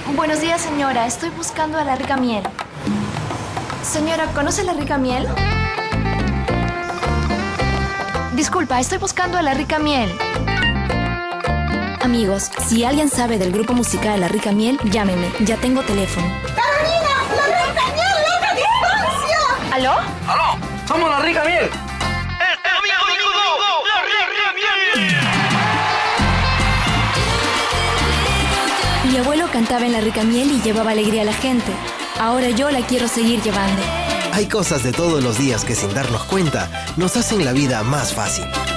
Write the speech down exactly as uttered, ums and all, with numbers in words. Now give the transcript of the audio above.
Buenos días, señora. Estoy buscando a la rica miel. Señora, ¿conoce la rica miel? Disculpa, estoy buscando a la rica miel. Amigos, si alguien sabe del grupo musical La Rica Miel, llámeme. Ya tengo teléfono. ¡Carolina! ¡La Rica Miel, loca distancia! ¿Aló? ¡Aló! ¡Somos La Rica Miel! Mi abuelo cantaba en La Rica Miel y llevaba alegría a la gente. Ahora yo la quiero seguir llevando. Hay cosas de todos los días que sin darnos cuenta nos hacen la vida más fácil.